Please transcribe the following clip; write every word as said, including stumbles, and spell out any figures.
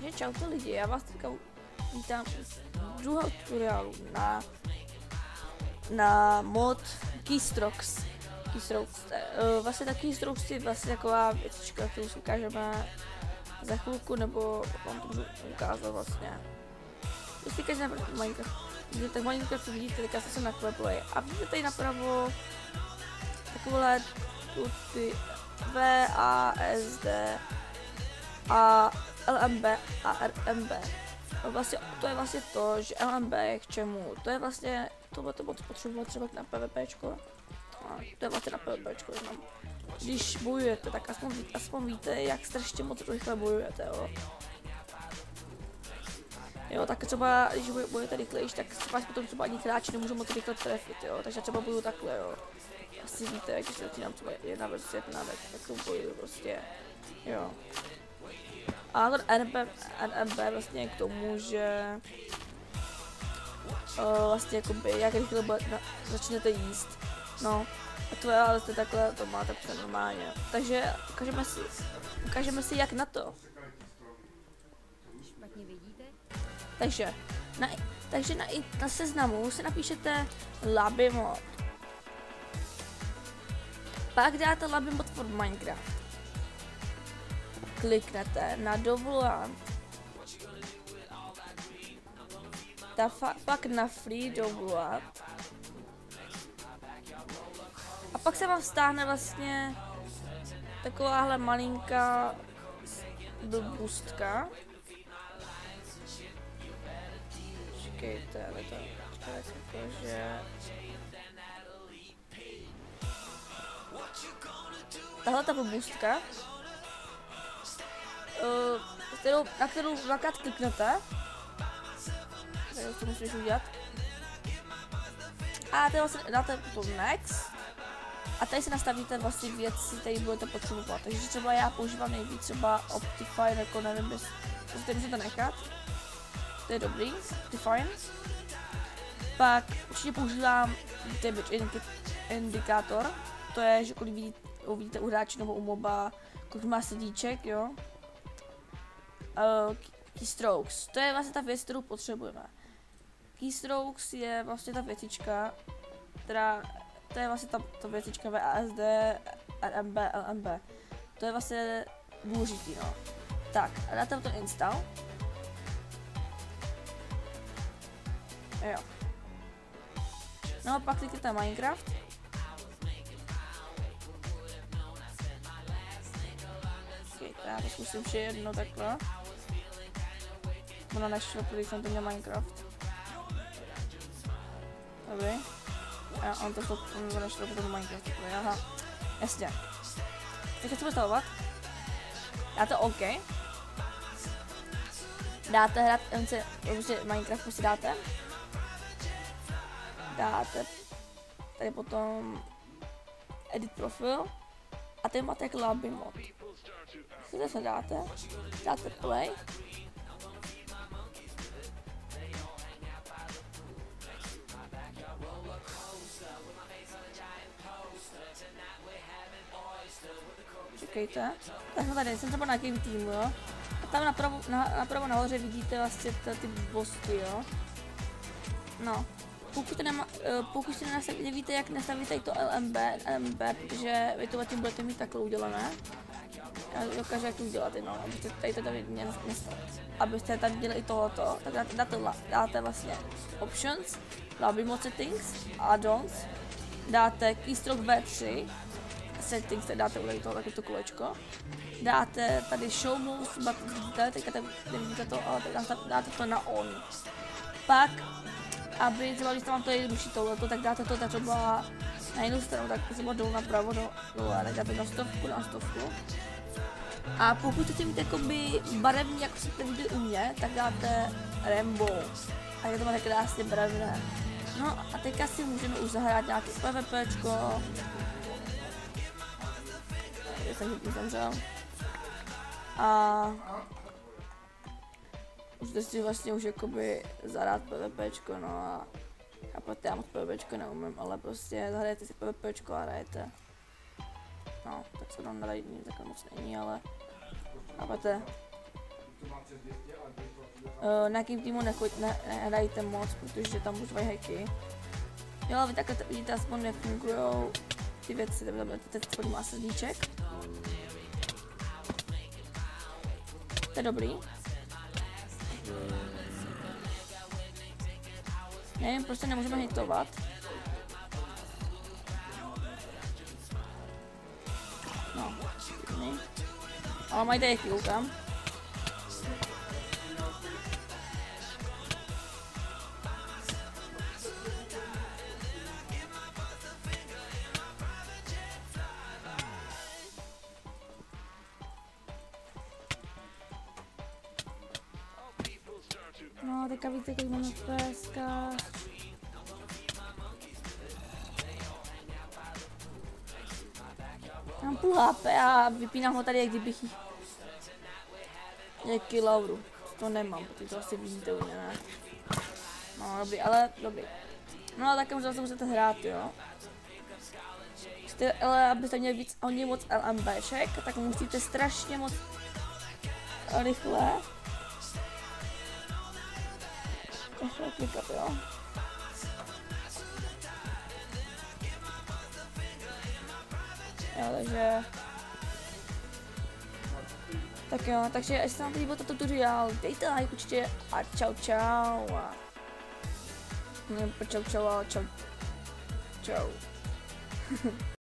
Takže čaute lidi, já vás teďka vítám u druhého tutoriálu na, na mod Keystrokes. Keystrokes, uh, vlastně ta Keystrokes je vlastně taková věcička, kterou si ukážeme za chvilku, nebo vám to můžu ukázat vlastně. Když si každý napravo Minecraft, tak Minecraft vidíte, teďka jsem na Queplay a vidíte tady napravo takové tu ty V, A, S, D a L M B a R M B. No vlastně, to je vlastně to, že L M B je k čemu? To je vlastně, tohle to potřebujeme třeba na PvPčko. A to je vlastně na PvPčko, znám. Když bojujete, tak aspoň, ví, aspoň víte, jak strašně moc rychle bojujete, jo. Jo, tak třeba, když bojujete rychlejší, tak vás potom třeba ani hráči nemůžou moc rychle trefit, jo. Takže třeba bojuju takhle, jo. Asi víte, když se začínám třeba jedna versus jedna, tak, tak to bojuju prostě, jo. A to R M B vlastně k tomu, že uh, vlastně jakoby, jak rychle na, začnete jíst, no, a to je ale to takhle, to máte před normálně, takže ukážeme si, ukážeme si jak na to. Takže, na, takže na, na seznamu si napíšete Labimod, pak dáte Labimod for Minecraft. Kliknete na dovolant, pak na free dovolant a pak se vám stáhne vlastně takováhle malinká blbůstka. Čekejte, ale to jakože tahle ta blbůstka, Uh, kterou, na kterou dvakrát kliknete, tak to musíš udělat, a tady vlastně dáte to next a tady si nastavíte vlastně věci, které budete potřebovat, takže třeba já používám nejvíc třeba Optifine, jako nevím, jestli to můžete nechat, to je dobrý, Optifine, pak určitě používám Damage Indicator, to je, že kolik vidíte, uvidíte u hráče nebo u moba, kolik má srdíček, jo. Uh, Keystrokes, to je vlastně ta věc, kterou potřebujeme. Keystrokes je vlastně ta věcička, která, to je vlastně ta, ta věcička V A S D, R M B, L M B. To je vlastně důležitý, no. Tak, a dáte to install. Jo. No a pak klikněte Minecraft. Okay, já to zkusím vše jedno takhle. Ono nešlo, protože jsem to měl Minecraft. Dobrý. A on to šlo, on to nešlo, protože Minecraft. Dobrý, aha. Jasně. Teď chceme stavovat. Dáte OK. Dáte hrát, prostě Minecraft prostě dáte. Dáte tady potom edit profil. A tady máte jak Labimod. Chcete se dáte, dáte play. Čekejte, tak jsme tady, jsem třeba na Game Teamu, jo. A tam napravo, na, napravo nahoře vidíte vlastně ty bosky, jo. No, pokud, nema, pokud si nevíte, jak nastavit tady to L M B, L M B, protože vy to tím budete mít takhle udělané. Já dokážu, jak to udělat, no, abyste tady to tady mě nestal. Abyste tady dělali i tohoto, tak dáte, dáte, dáte vlastně Options, Labimod Settings, Add-ons, dáte Keystroke V tři, Settings, tady dáte udělat toho takové to kolečko, dáte tady Show Moves, vidíte, teďka nevidíte to, ale dáte, dáte to na On. Pak, aby třeba, když vám to jednodušší tohleto, tak dáte to třeba na jinou stranu, tak třeba dolů napravo, do, dole, tak dáte na stovku, na stovku. A pokud chcete mít jakoby barevný, jako jste viděli u mě, tak dáte Rainbow. A je to máte krásně barevné. No a teďka si můžeme už zahrát nějaký PvPčko. Tady jsem hitně zemřel. A můžete si vlastně už jakoby zahrát PvPčko, no a chápete, já moc PvPčko neumím, ale prostě zahrajete si PvPčko a hrajete. No, tak se tam nadají nic, tak moc není, ale chápete. Uh, na jakým týmu nechoď, ne, nehrajte moc, protože tam užívají hacky. Jo, ale vy takhle vidíte aspoň, jak fungujou ty věci, teď aspoň má srdíček. To je dobrý. Nevím, prostě nemůžeme hitovat. No, ne. Ale mají tady koukám. No, teďka víte, kolik máme F P S ka. Mám půl H P a vypínám ho tady, jak kdybych nějaký lauru. To nemám, protože to asi vidíte u mě, ne? No, dobrý, ale dobrý. No a také možná se musíte hrát, jo? Jste, ale abyste měli víc, hodně moc LMBček, tak musíte strašně moc rychle rychle klikat, jo? Jo, takže... Tak jo, takže jestli se vám to líbilo toto tutoriál, dejte like určitě a čau čau. A... Ne, čau čau, ale čau. Čau.